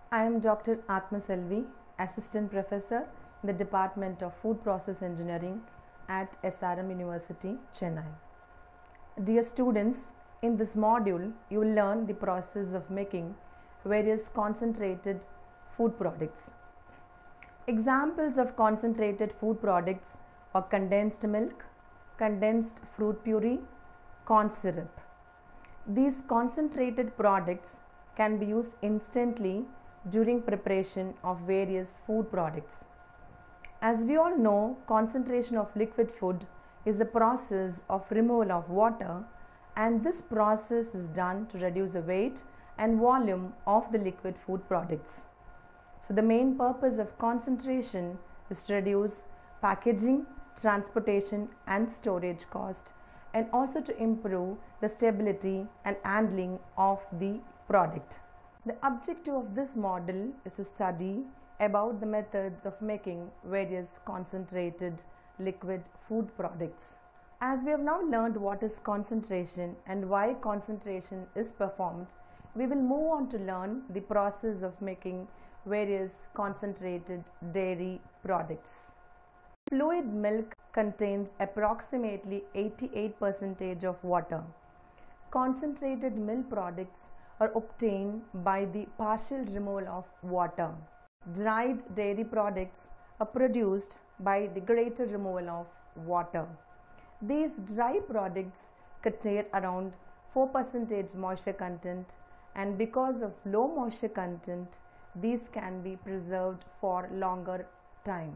I am Dr. Atma Selvi, Assistant Professor in the Department of Food Process Engineering at SRM University, Chennai. Dear students, in this module, you will learn the process of making various concentrated food products. Examples of concentrated food products are condensed milk, condensed fruit puree, corn syrup. These concentrated products can be used instantly during preparation of various food products. As we all know, concentration of liquid food is a process of removal of water, and this process is done to reduce the weight and volume of the liquid food products. So the main purpose of concentration is to reduce packaging, transportation and storage cost, and also to improve the stability and handling of the product. The objective of this model is to study about the methods of making various concentrated liquid food products. As we have now learned what is concentration and why concentration is performed, we will move on to learn the process of making various concentrated dairy products. Fluid milk contains approximately 88% of water. Concentrated milk products are obtained by the partial removal of water. Dried dairy products are produced by the greater removal of water. These dry products contain around 4% moisture content, and because of low moisture content, these can be preserved for longer time.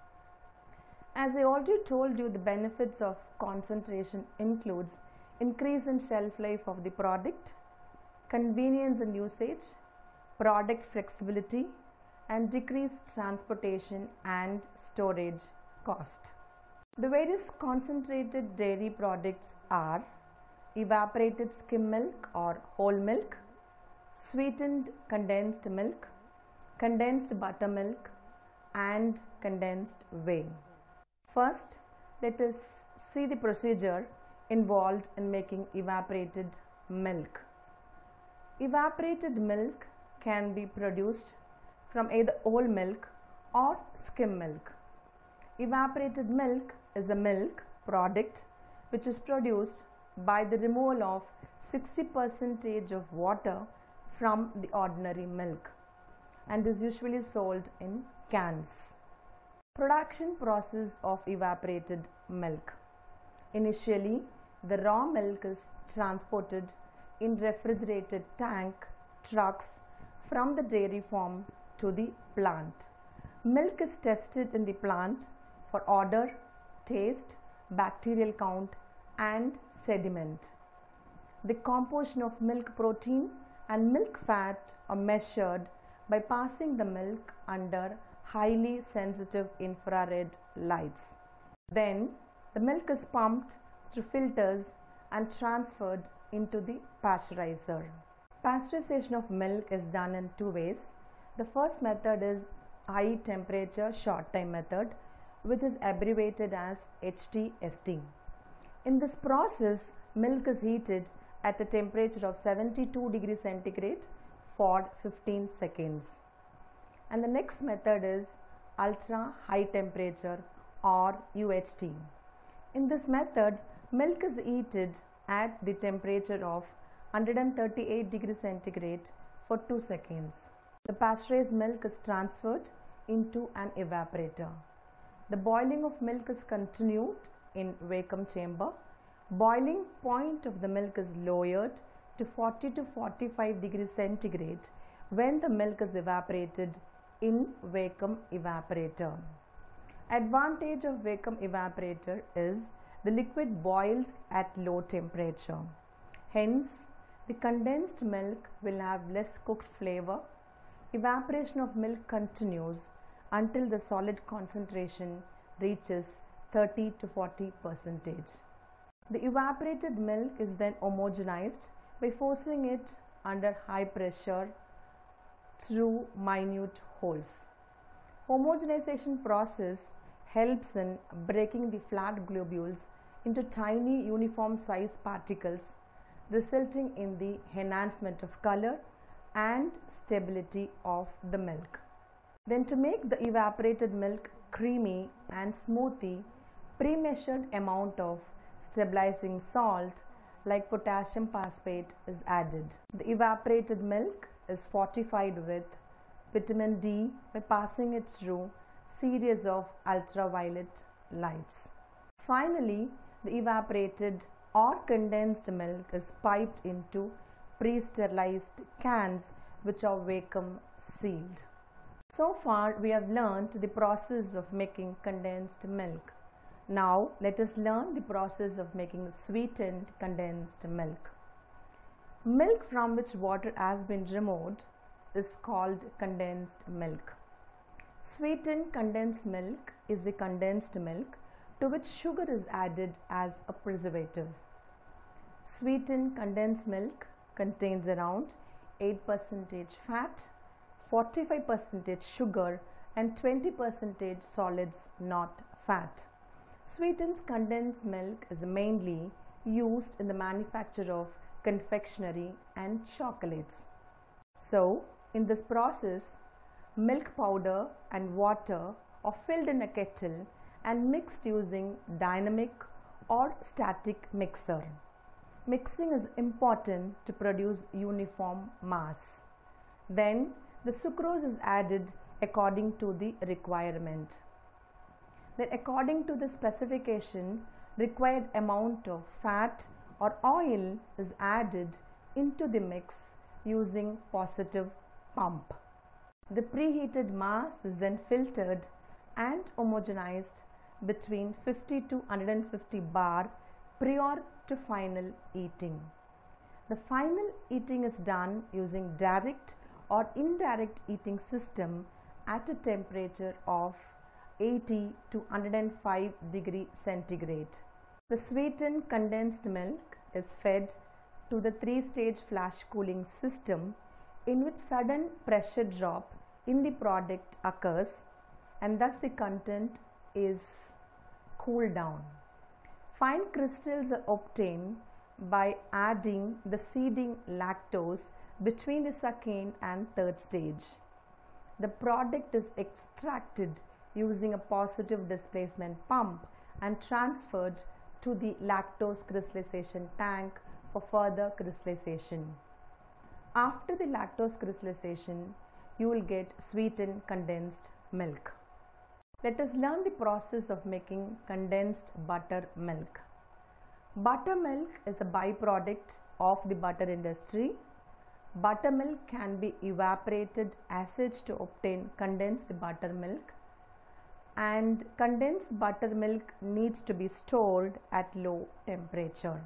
As I already told you, the benefits of concentration includes increase in shelf life of the product, convenience in usage, product flexibility, and decreased transportation and storage cost. The various concentrated dairy products are evaporated skim milk or whole milk, sweetened condensed milk, condensed buttermilk, and condensed whey. First, let us see the procedure involved in making evaporated milk. Evaporated milk can be produced from either whole milk or skim milk. Evaporated milk is a milk product which is produced by the removal of 60% of water from the ordinary milk and is usually sold in cans. Production process of evaporated milk. Initially, the raw milk is transported in refrigerated tank trucks from the dairy farm to the plant. Milk is tested in the plant for odor, taste, bacterial count, and sediment. The composition of milk protein and milk fat are measured by passing the milk under highly sensitive infrared lights. Then the milk is pumped through filters and transferred into the pasteurizer. Pasteurization of milk is done in two ways. The first method is high temperature short time method, which is abbreviated as HTST. In this process, milk is heated at a temperature of 72 degrees centigrade for 15 seconds. And the next method is ultra high temperature or UHT. In this method, milk is heated at the temperature of 138 degrees centigrade for 2 seconds. The pasteurized milk is transferred into an evaporator. The boiling of milk is continued in vacuum chamber. Boiling point of the milk is lowered to 40 to 45 degrees centigrade when the milk is evaporated in vacuum evaporator. Advantage of vacuum evaporator is the liquid boils at low temperature. Hence, the condensed milk will have less cooked flavor. Evaporation of milk continues until the solid concentration reaches 30 to 40%. The evaporated milk is then homogenized by forcing it under high pressure through minute holes. Homogenization process helps in breaking the flat globules into tiny uniform size particles, resulting in the enhancement of color and stability of the milk. Then to make the evaporated milk creamy and smoothie, pre-measured amount of stabilizing salt like potassium phosphate is added. The evaporated milk is fortified with vitamin D by passing it through series of ultraviolet lights. Finally, the evaporated or condensed milk is piped into pre-sterilized cans which are vacuum sealed. So far we have learned the process of making condensed milk. Now let us learn the process of making sweetened condensed milk. Milk from which water has been removed is called condensed milk. Sweetened condensed milk is the condensed milk to which sugar is added as a preservative. Sweetened condensed milk contains around 8% fat, 45% sugar and 20% solids not fat. Sweetened condensed milk is mainly used in the manufacture of confectionery and chocolates. So, in this process, milk powder and water are filled in a kettle and mixed using dynamic or static mixer. Mixing is important to produce uniform mass. Then the sucrose is added according to the requirement. Then according to the specification, required amount of fat or oil is added into the mix using positive pump. The preheated mass is then filtered and homogenized between 50 to 150 bar prior to final heating. The final heating is done using direct or indirect heating system at a temperature of 80 to 105 degree centigrade. The sweetened condensed milk is fed to the 3-stage flash cooling system in which sudden pressure drop in the product occurs and thus the content is cooled down. Fine crystals are obtained by adding the seeding lactose between the second and third stage. The product is extracted using a positive displacement pump and transferred to the lactose crystallization tank for further crystallization. After the lactose crystallization, you will get sweetened condensed milk. Let us learn the process of making condensed buttermilk. Buttermilk is a byproduct of the butter industry. Buttermilk can be evaporated as such to obtain condensed buttermilk, and condensed buttermilk needs to be stored at low temperature.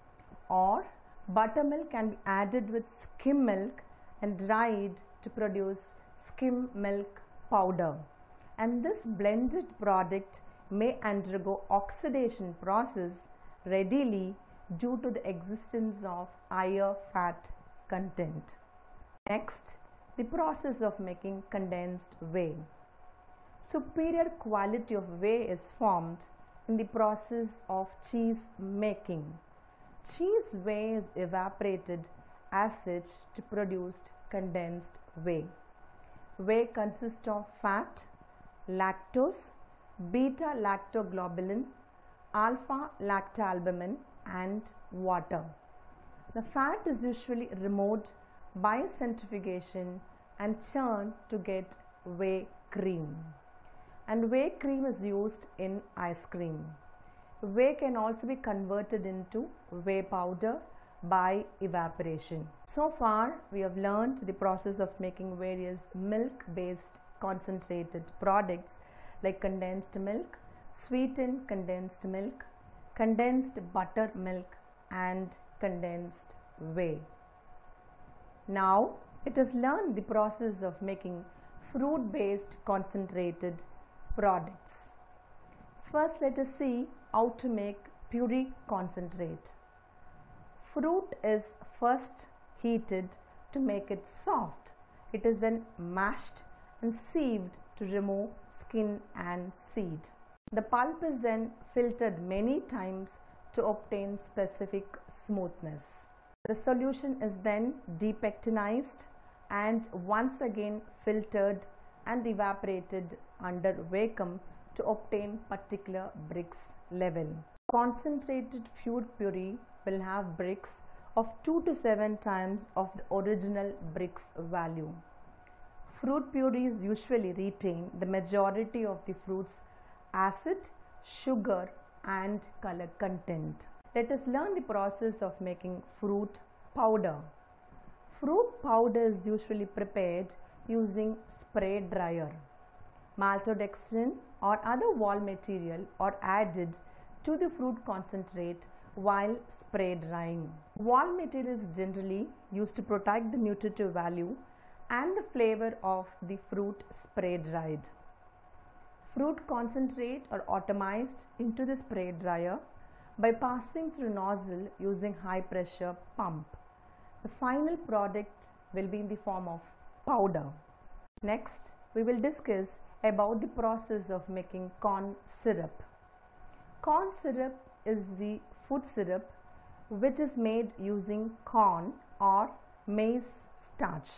Or buttermilk can be added with skim milk and dried to produce skim milk powder, and this blended product may undergo oxidation process readily due to the existence of higher fat content. Next, the process of making condensed whey. Superior quality of whey is formed in the process of cheese making. Cheese whey is evaporated as such to produce condensed whey. Whey consists of fat, lactose, beta lactoglobulin, alpha lactalbumin and water. The fat is usually removed by centrifugation and churned to get whey cream. And whey cream is used in ice cream. Whey can also be converted into whey powder by evaporation. So far, we have learned the process of making various milk-based concentrated products like condensed milk, sweetened condensed milk, condensed buttermilk and condensed whey. Now, let us learn the process of making fruit-based concentrated products. First, let us see how to make puree concentrate. Fruit is first heated to make it soft. It is then mashed and sieved to remove skin and seed. The pulp is then filtered many times to obtain specific smoothness. The solution is then depectinized and once again filtered and evaporated under vacuum to obtain particular Brix level. Concentrated fruit puree will have Brix of 2 to 7 times of the original Brix value. Fruit purees usually retain the majority of the fruit's acid, sugar and color content. Let us learn the process of making fruit powder. Fruit powder is usually prepared using spray dryer. Maltodextrin or other wall material are added to the fruit concentrate while spray drying. Wall material is generally used to protect the nutritive value and the flavor of the fruit spray dried. Fruit concentrate are atomized into the spray dryer by passing through nozzle using high pressure pump. The final product will be in the form of powder. Next, we will discuss about the process of making corn syrup. Corn syrup is the food syrup which is made using corn or maize starch.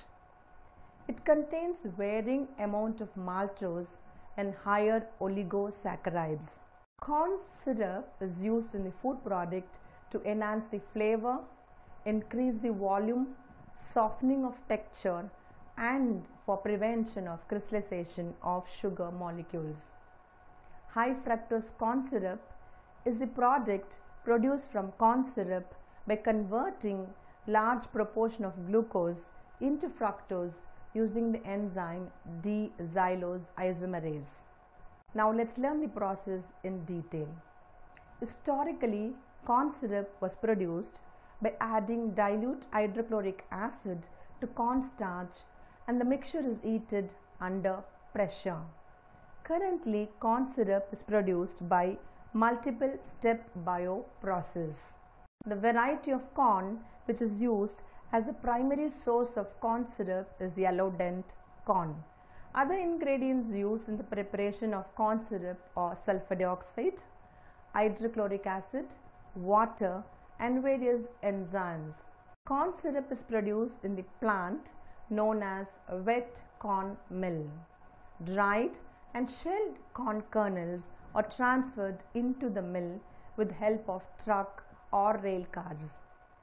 It contains varying amount of maltose and higher oligosaccharides. Corn syrup is used in the food product to enhance the flavor, increase the volume, softening of texture and for prevention of crystallization of sugar molecules. High fructose corn syrup is the product produced from corn syrup by converting large proportion of glucose into fructose using the enzyme D-xylose isomerase. Now let's learn the process in detail. Historically, corn syrup was produced by adding dilute hydrochloric acid to cornstarch and the mixture is heated under pressure. Currently, corn syrup is produced by multiple step bioprocess. The variety of corn which is used as a primary source of corn syrup is yellow dent corn. Other ingredients used in the preparation of corn syrup are sulfur dioxide, hydrochloric acid, water and various enzymes. Corn syrup is produced in the plant known as wet corn mill. Dried and shelled corn kernels are transferred into the mill with help of truck or rail cars.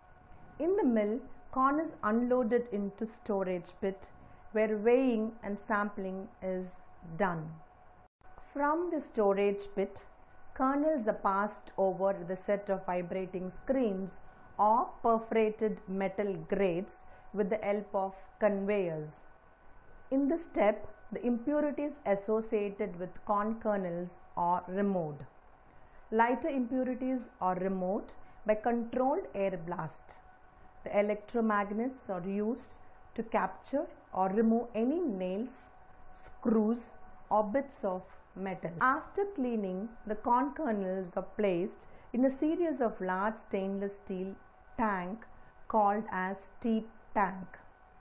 In the mill, corn is unloaded into storage pit where weighing and sampling is done. From the storage pit, kernels are passed over the set of vibrating screens or perforated metal grates with the help of conveyors. In this step, the impurities associated with corn kernels are removed. Lighter impurities are removed by controlled air blast. The electromagnets are used to capture or remove any nails, screws or bits of metal. After cleaning, the corn kernels are placed in a series of large stainless steel tank called as steep tank.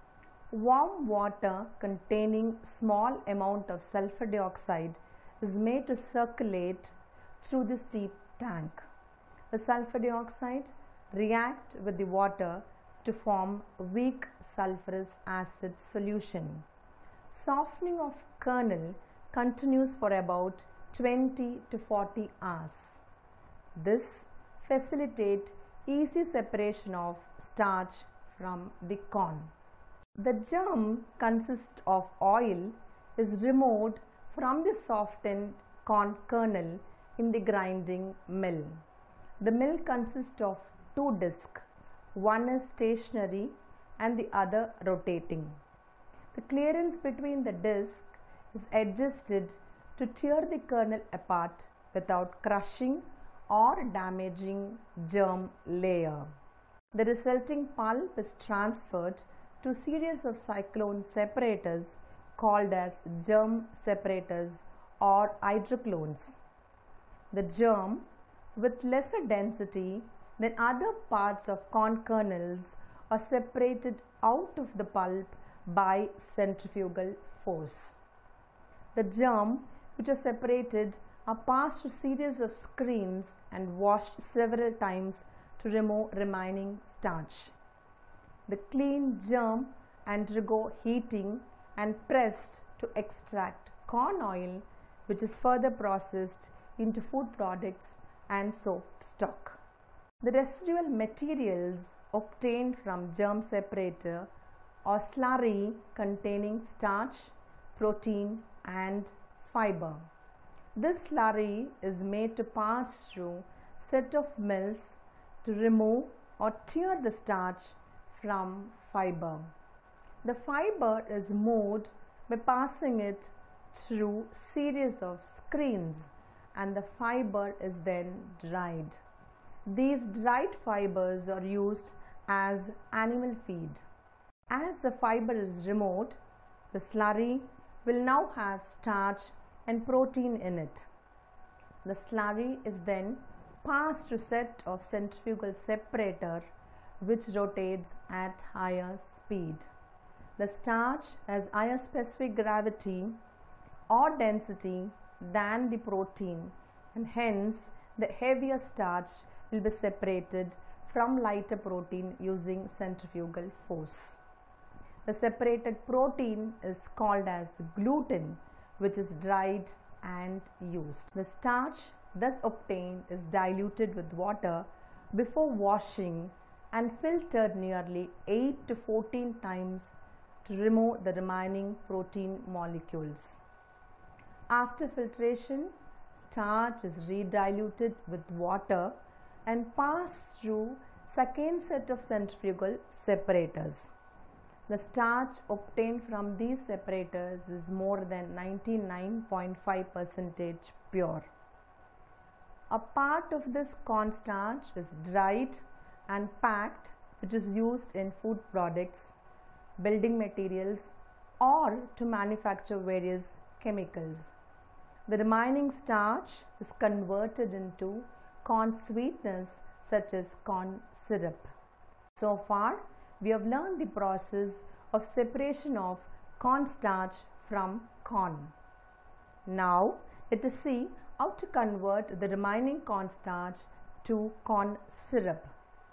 Warm water containing small amount of sulfur dioxide is made to circulate through the steep tank. The sulfur dioxide react with the water to form weak sulfurous acid solution. Softening of kernel continues for about 20 to 40 hours. This facilitates easy separation of starch from the corn. The germ consists of oil is removed from the softened corn kernel in the grinding mill. The mill consists of two discs. One is stationary and the other rotating. The clearance between the disc is adjusted to tear the kernel apart without crushing or damaging germ layer. The resulting pulp is transferred to a series of cyclone separators called as germ separators or hydroclones. The germ with lesser density than other parts of corn kernels are separated out of the pulp by centrifugal force. The germ which are separated are passed through series of screens and washed several times to remove remaining starch. The clean germ undergo heating and pressed to extract corn oil, which is further processed into food products and soap stock. The residual materials obtained from germ separator or slurry containing starch, protein and fiber. This slurry is made to pass through set of mills to remove or tear the starch from fiber. The fiber is moved by passing it through series of screens, and the fiber is then dried. These dried fibers are used as animal feed. As the fiber is removed, the slurry will now have starch and protein in it. The slurry is then passed to set of centrifugal separator which rotates at higher speed. The starch has higher specific gravity or density than the protein, and hence the heavier starch will be separated from lighter protein using centrifugal force. The separated protein is called as gluten, which is dried and used. The starch thus obtained is diluted with water before washing and filtered nearly 8 to 14 times to remove the remaining protein molecules. After filtration, starch is rediluted with water and passed through second set of centrifugal separators. The starch obtained from these separators is more than 99.5% pure. A part of this cornstarch is dried and packed, which is used in food products, building materials, or to manufacture various chemicals. The remaining starch is converted into corn sweeteners such as corn syrup. So far, we have learned the process of separation of cornstarch from corn. Now, let us see how to convert the remaining cornstarch to corn syrup.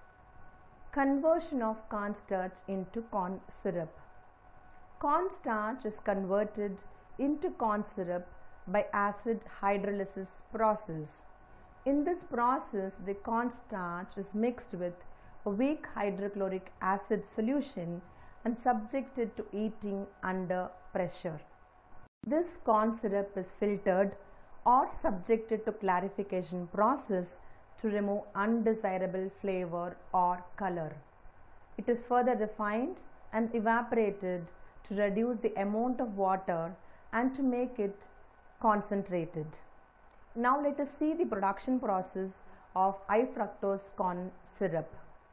Conversion of cornstarch into corn syrup. Cornstarch is converted into corn syrup by acid hydrolysis process. In this process, the cornstarch is mixed with a weak hydrochloric acid solution and subjected to heating under pressure. This corn syrup is filtered or subjected to clarification process to remove undesirable flavor or color. It is further refined and evaporated to reduce the amount of water and to make it concentrated. Now let us see the production process of high fructose corn syrup.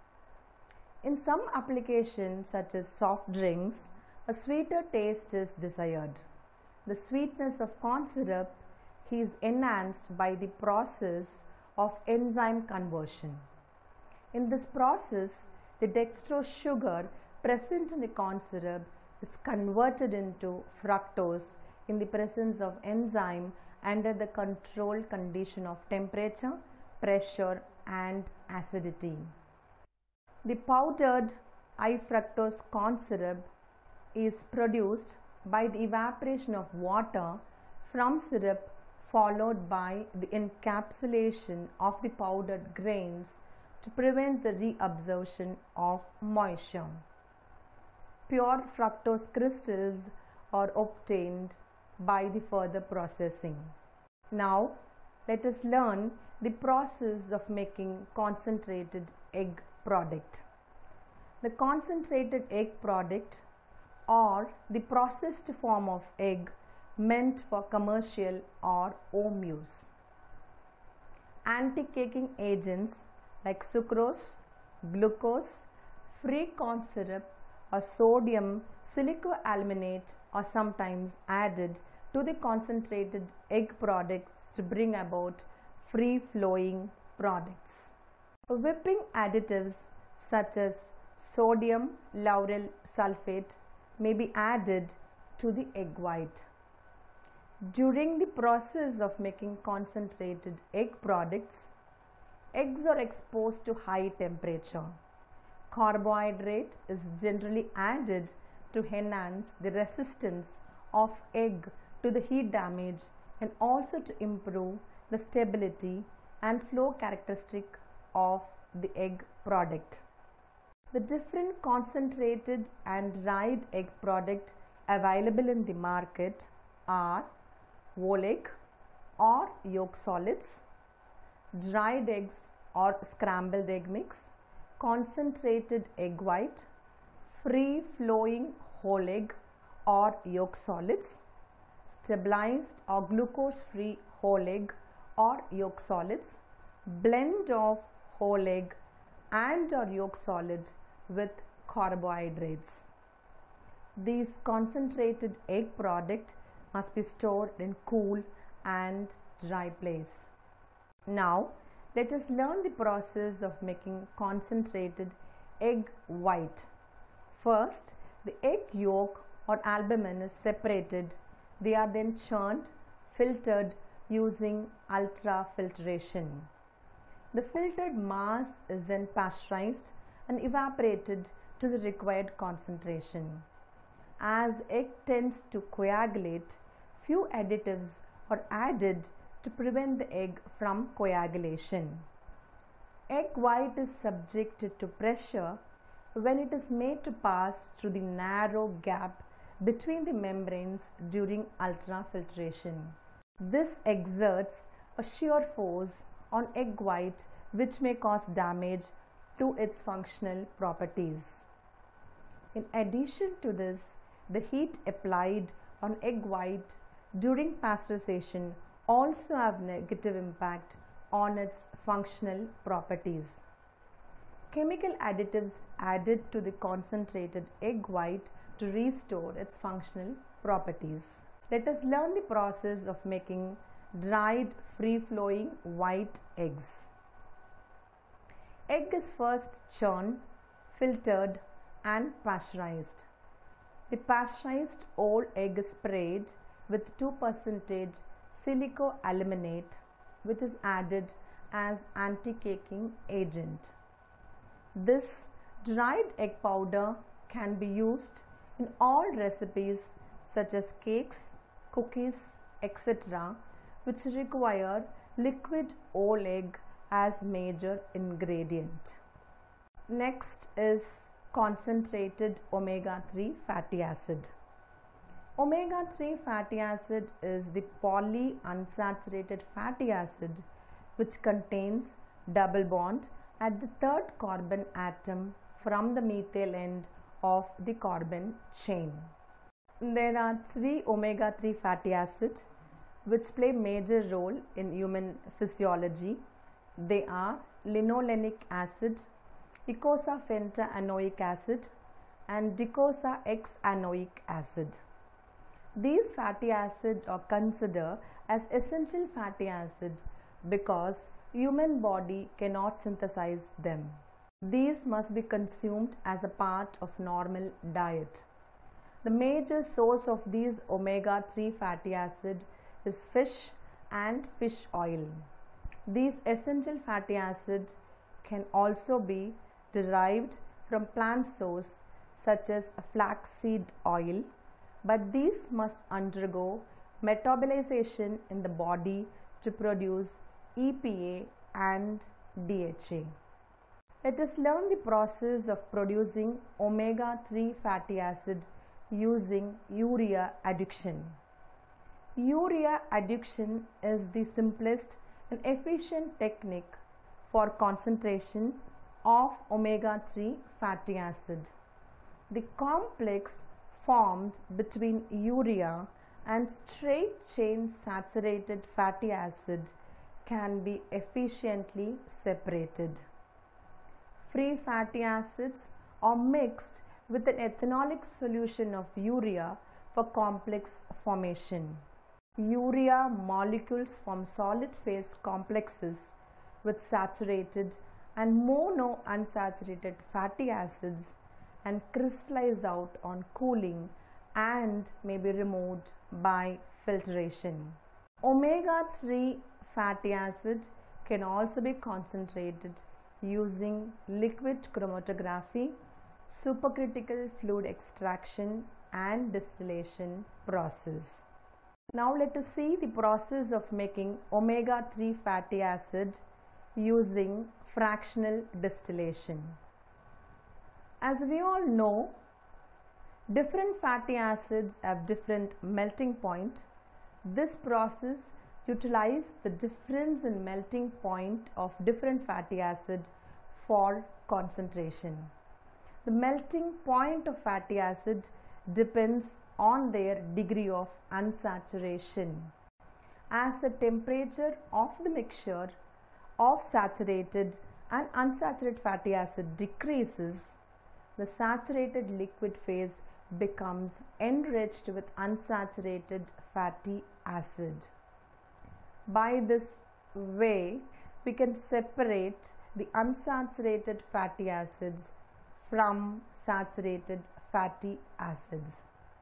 In some applications such as soft drinks, a sweeter taste is desired. The sweetness of corn syrup is enhanced by the process of enzyme conversion. In this process, the dextrose sugar present in the corn syrup is converted into fructose in the presence of enzyme under the controlled condition of temperature, pressure and acidity. The powdered high fructose corn syrup is produced by the evaporation of water from syrup followed by the encapsulation of the powdered grains to prevent the reabsorption of moisture. Pure fructose crystals are obtained by the further processing. Now, let us learn the process of making concentrated egg product. The concentrated egg product, or the processed form of egg meant for commercial or home use. Anti-caking agents like sucrose, glucose, free corn syrup or sodium silicoaluminate are sometimes added to the concentrated egg products to bring about free-flowing products. Whipping additives such as sodium lauryl sulfate may be added to the egg white. During the process of making concentrated egg products, eggs are exposed to high temperature. Carbohydrate is generally added to enhance the resistance of egg to the heat damage and also to improve the stability and flow characteristic of the egg product. The different concentrated and dried egg product available in the market are whole egg or yolk solids, dried eggs or scrambled egg mix, concentrated egg white, free flowing whole egg or yolk solids, stabilized or glucose free whole egg or yolk solids, blend of whole egg and or yolk solid with carbohydrates. These concentrated egg product must be stored in cool and dry place. Now let us learn the process of making concentrated egg white. First, the egg yolk or albumin is separated. They are then churned, filtered using ultrafiltration. The filtered mass is then pasteurized and evaporated to the required concentration. As egg tends to coagulate, few additives are added to prevent the egg from coagulation. Egg white is subjected to pressure when it is made to pass through the narrow gap between the membranes during ultrafiltration. This exerts a shear force on egg white which may cause damage to its functional properties. In addition to this, the heat applied on egg white during pasteurization also have negative impact on its functional properties. Chemical additives added to the concentrated egg white to restore its functional properties. Let us learn the process of making dried free-flowing white eggs. Egg is first churned, filtered and pasteurized. The pasteurized whole egg is sprayed with 2% silicoaluminate which is added as anti-caking agent. This dried egg powder can be used in all recipes such as cakes, cookies, etc., which require liquid whole egg as major ingredient. Next is concentrated omega-3 fatty acid. Omega-3 fatty acid is the polyunsaturated fatty acid which contains double bond at the third carbon atom from the methyl end of the carbon chain. There are 3 omega-3 fatty acids which play major role in human physiology. They are linolenic acid, eicosapentaenoic acid and docosahexaenoic acid. These fatty acids are considered as essential fatty acid because human body cannot synthesize them. These must be consumed as a part of normal diet. The major source of these omega-3 fatty acid is fish and fish oil. These essential fatty acids can also be derived from plant source such as flaxseed oil, but these must undergo metabolization in the body to produce EPA and DHA. Let us learn the process of producing omega-3 fatty acid using urea adduction. Urea adduction is the simplest and efficient technique for concentration of omega-3 fatty acid. The complex formed between urea and straight chain saturated fatty acid can be efficiently separated. Free fatty acids are mixed with an ethanolic solution of urea for complex formation. Urea molecules form solid phase complexes with saturated and monounsaturated fatty acids and crystallize out on cooling and may be removed by filtration. Omega-3 fatty acid can also be concentrated using liquid chromatography supercritical fluid extraction and distillation process. Now let us see the process of making omega-3 fatty acid using fractional distillation. As we all know, different fatty acids have different melting point. This process utilizes the difference in melting point of different fatty acid for concentration. The melting point of fatty acid depends on their degree of unsaturation. As the temperature of the mixture of saturated and unsaturated fatty acid decreases, the saturated liquid phase becomes enriched with unsaturated fatty acid. By this way, we can separate the unsaturated fatty acids from saturated fatty acids.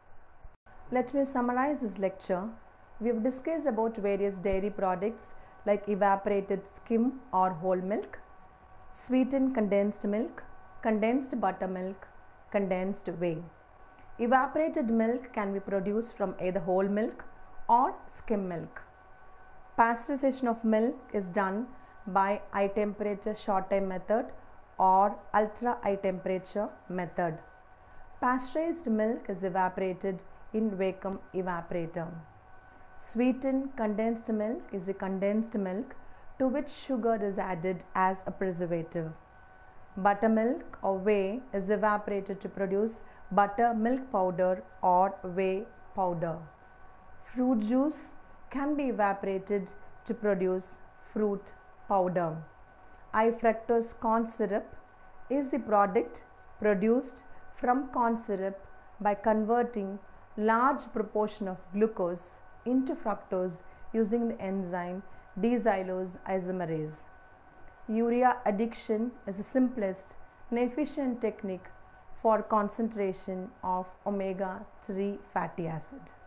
Let me summarize this lecture. We have discussed about various dairy products like evaporated skim or whole milk, sweetened condensed milk, condensed buttermilk, condensed whey. Evaporated milk can be produced from either whole milk or skim milk. Pasteurization of milk is done by high temperature short time method or ultra high temperature method. Pasteurized milk is evaporated in vacuum evaporator. Sweetened condensed milk is a condensed milk to which sugar is added as a preservative. Buttermilk or whey is evaporated to produce buttermilk powder or whey powder. Fruit juice can be evaporated to produce fruit powder. High fructose corn syrup is the product produced from corn syrup by converting large proportion of glucose into fructose using the enzyme D-xylose isomerase. Urea addiction is the simplest and efficient technique for concentration of omega-3 fatty acid.